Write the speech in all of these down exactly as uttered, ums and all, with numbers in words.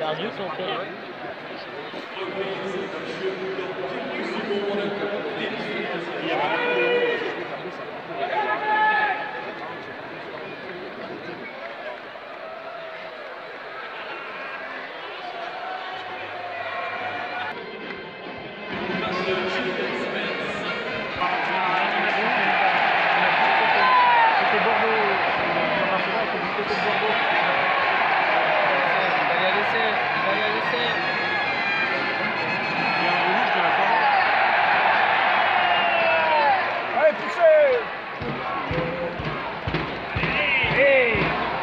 Perdu son père. C'était Bordeaux. C'était Bordeaux. Il va y aller, c'est. Il va y aller, c'est. Il y a un rouge de la part. Allez, poussez! Hey!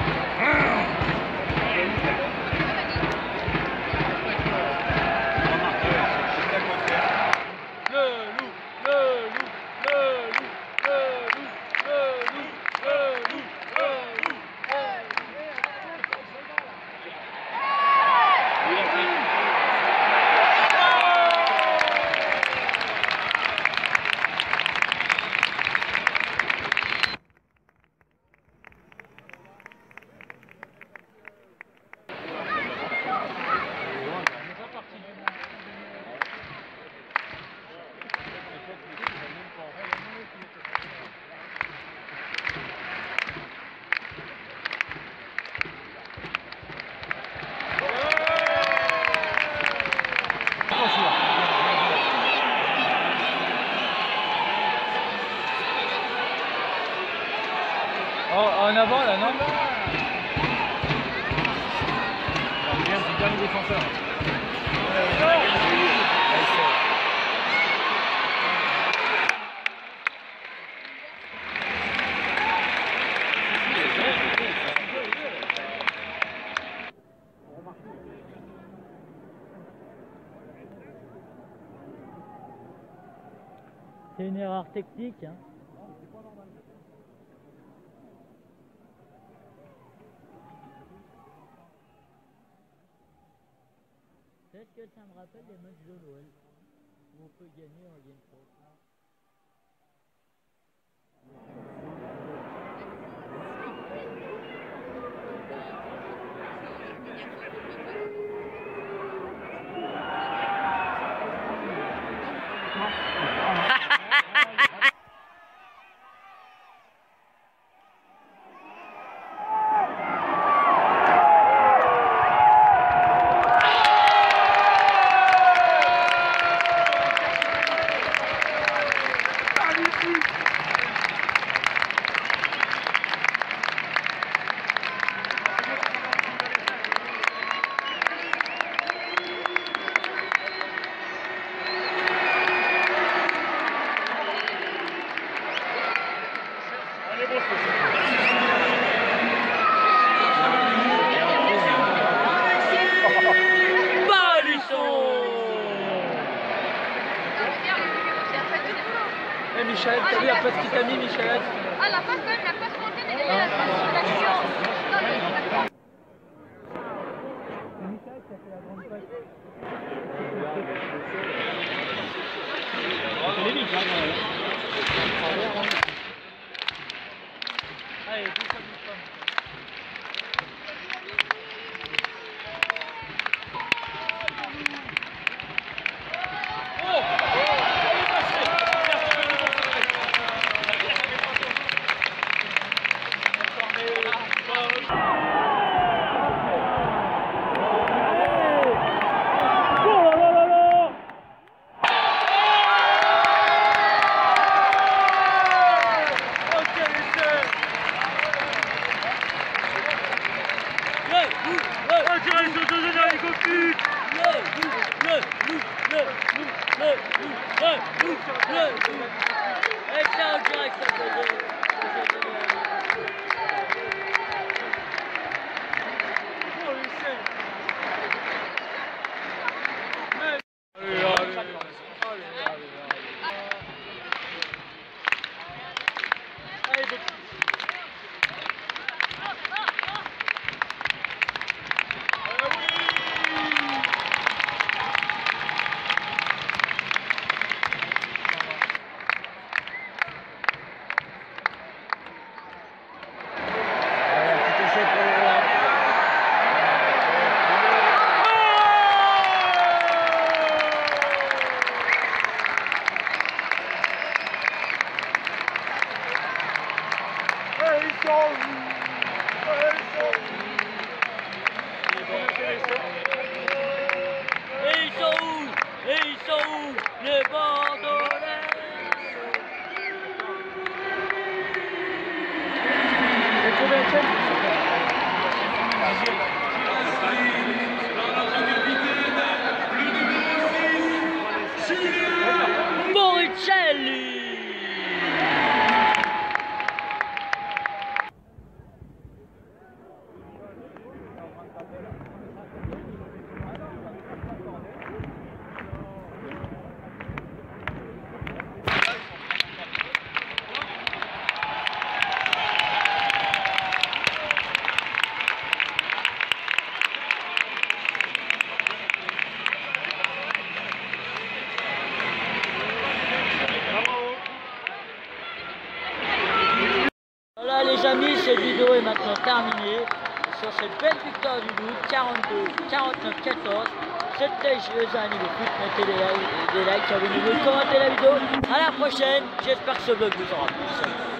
Oh, en avant là, non? Bien, c'est le dernier défenseur. C'est une erreur technique, hein. Peut-être que ça me rappelle les matchs de Noël, où on peut gagner, on gagne pas. Eh Michel, t'as vu la passe qu'il t'a mis, Michel? Ah, la passe même, la passe montaine, elle est là, l'action. Michel, ça fait la grande passe. C'est les miches, hein. Allez, tout ça, tout ça. sont où? Elles sont où? Et ils sont où? Et ils sont où? Les Bordelais? Moricelli! Voilà les amis, cette vidéo est maintenant terminée. Sur cette belle victoire du Loup, quarante-deux quarante-neuf quatorze. C'était Giovanni le foot. Mettez des likes, des likes, abonnez-vous, commentez la vidéo. À la prochaine, j'espère que ce vlog vous aura plu.